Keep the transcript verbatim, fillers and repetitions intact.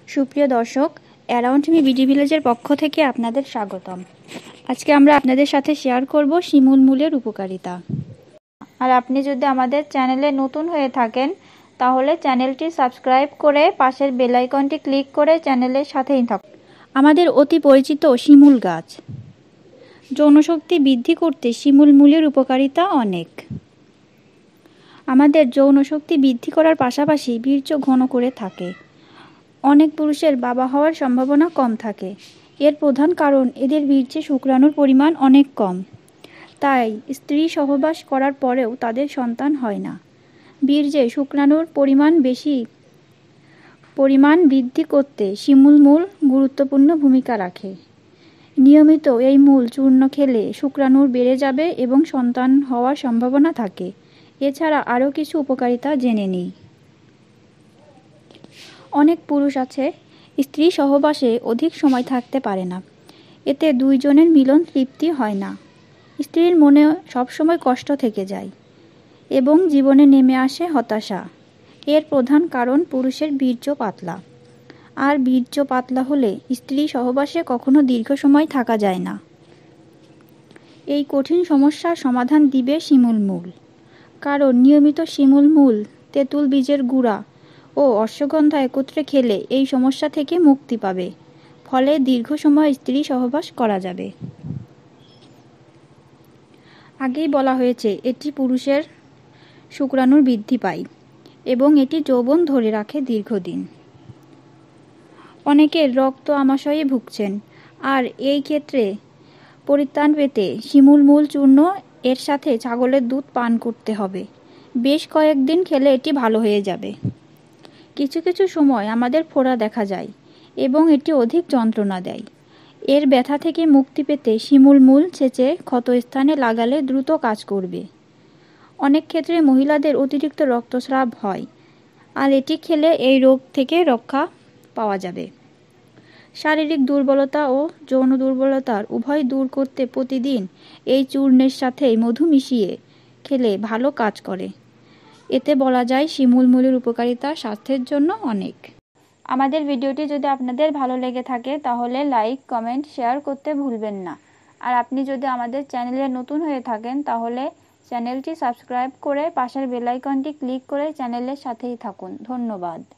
সুপ্রিয় দর্শক, around me BD ভিলেজের পক্ষ থেকে আপনাদের স্বাগতম। আজকে আমরা আপনাদের সাথে শেয়ার করব শিমুল মূলের উপকারিতা। আর আপনি যদি আমাদের চ্যানেলে নতুন হয়ে থাকেন তাহলে চ্যানেলটি সাবস্ক্রাইব করে পাশের বেল আইকনটি ক্লিক করে চ্যানেলের সাথেই থাকুন। আমাদের অতি পরিচিত শিমুল গাছ। যৌনশক্তি বৃদ্ধি করতে শিমুল মূলের উপকারিতা অনেক। আমাদের যৌনশক্তি বৃদ্ধি করার পাশাপাশি বীর্য ঘন করে থাকে। অনেক পুরুষের বাবা হওয়ার সম্ভাবনা কম থাকে। এর প্রধান কারণ এদের বীর্যে শুক্রাণুর পরিমাণ অনেক কম। তাই স্ত্রী সহবাস করার পরেও তাদের সন্তান হয় না। বীর্যে শুক্রাণুর পরিমাণ বেশি পরিমাণ বৃদ্ধি করতে শিমুল মূল গুরুত্বপূর্ণ ভূমিকা রাখে। নিয়মিত এই মূল চূর্ণ খেলে শুক্রাণুর বেড়ে যাবে এবং সন্তান হওয়ার সম্ভাবনা থাকে। এছাড়া আরও কিছু উপকারিতা জেনে নিই। অনেক পুরুষ আছে স্ত্রী সহবাসে অধিক সময় থাকতে পারে না। এতে দুইজনের মিলন তৃপ্তি হয় না। স্ত্রীর মনে সবসময় কষ্ট থেকে যায় এবং জীবনে নেমে আসে হতাশা। এর প্রধান কারণ পুরুষের বীর্য পাতলা। আর বীর্য পাতলা হলে স্ত্রী সহবাসে কখনো দীর্ঘ সময় থাকা যায় না। এই কঠিন সমস্যার সমাধান দিবে শিমুল মূল। কারণ নিয়মিত শিমুল মূল, তেঁতুল বীজের গুঁড়া ও অশ্বগন্ধা একত্রে খেলে এই সমস্যা থেকে মুক্তি পাবে। ফলে দীর্ঘ সময় স্ত্রী সহবাস করা যাবে। আগেই বলা হয়েছে এটি পুরুষের শুক্রাণুর বৃদ্ধি পায় এবং এটি যৌবন ধরে রাখে দীর্ঘদিন। অনেকের রক্ত আমাশয়ে ভুগছেন, আর এই ক্ষেত্রে পরিত্রাণ পেতে শিমুল মূল চূর্ণ এর সাথে ছাগলের দুধ পান করতে হবে। বেশ কয়েকদিন খেলে এটি ভালো হয়ে যাবে। কিছু কিছু সময় আমাদের ফোড়া দেখা যায় এবং এটি অধিক যন্ত্রণা দেয়। এর ব্যথা থেকে মুক্তি পেতে শিমুল মূল ছেঁচে ক্ষতস্থানে লাগালে দ্রুত কাজ করবে। অনেক ক্ষেত্রে মহিলাদের অতিরিক্ত রক্তস্রাব হয়, আর এটি খেলে এই রোগ থেকে রক্ষা পাওয়া যাবে। শারীরিক দুর্বলতা ও যৌন দুর্বলতার উভয় দূর করতে প্রতিদিন এই চূর্ণের সাথে মধু মিশিয়ে খেলে ভালো কাজ করে। এতে বলা যায় শিমুল মূলের উপকারিতা স্বাস্থ্যের জন্য অনেক। আমাদের ভিডিওটি যদি আপনাদের ভালো লেগে থাকে তাহলে লাইক, কমেন্ট, শেয়ার করতে ভুলবেন না। আর আপনি যদি আমাদের চ্যানেলে নতুন হয়ে থাকেন তাহলে চ্যানেলটি সাবস্ক্রাইব করে পাশের বেল আইকনটি ক্লিক করে চ্যানেলের সাথেই থাকুন। ধন্যবাদ।